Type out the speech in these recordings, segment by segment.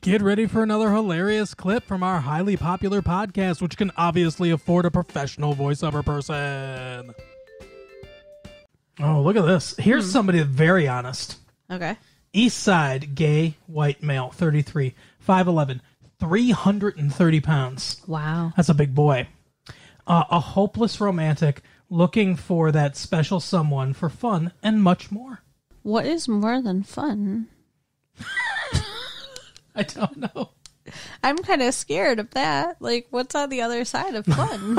Get ready for another hilarious clip from our highly popular podcast, which can obviously afford a professional voiceover person. Oh, look at this. Here's somebody very honest. Okay. East Side, gay, white male, 33, 5'11", 330 pounds. Wow. That's a big boy. A hopeless romantic looking for that special someone for fun and much more. What is more than fun? I don't know. I'm kind of scared of that. Like, what's on the other side of fun?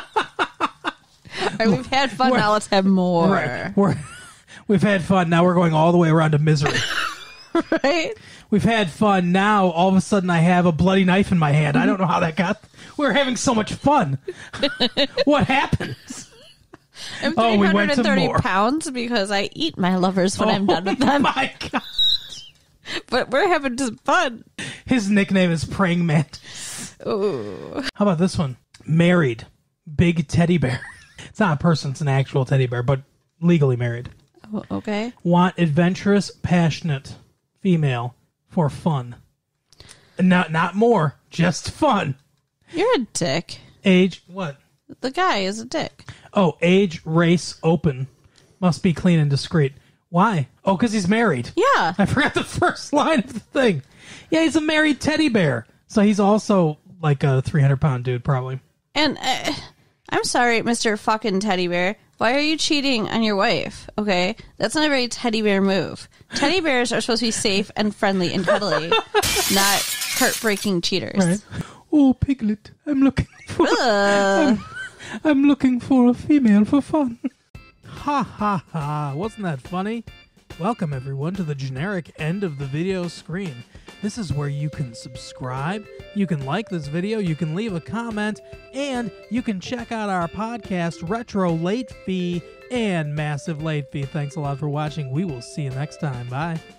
We've had fun, now let's have more. Right. We've had fun, now we're going all the way around to misery. Right? We've had fun, now all of a sudden I have a bloody knife in my hand. I don't know how that got... We're having so much fun. What happened? I'm Oh, we went to 330 more. pounds because I eat my lovers when I'm done with them. Oh my God. But we're having some fun. His nickname is Praying Mantis. Ooh. How about this one? Married. Big teddy bear. It's not a person, it's an actual teddy bear, but legally married. Oh, okay. Want adventurous, passionate female for fun. Not more, just fun. You're a dick. Age, what? The guy is a dick. Oh, age, race, open. Must be clean and discreet. Why? Oh, because he's married. Yeah. I forgot the first line of the thing. Yeah, he's a married teddy bear. So he's also like a 300-pound dude, probably. And I'm sorry, Mr. fucking teddy bear. Why are you cheating on your wife? Okay? That's not a very teddy bear move. Teddy bears are supposed to be safe and friendly and cuddly, not heartbreaking cheaters. Right. Oh, Piglet, I'm looking for... I'm looking for a female for fun. Ha ha ha, wasn't that funny? Welcome everyone to the generic end of the video screen. This is where you can subscribe, you can like this video, you can leave a comment, and you can check out our podcast, Retro Late Fee and Massive Late Fee. Thanks a lot for watching. We will see you next time. Bye.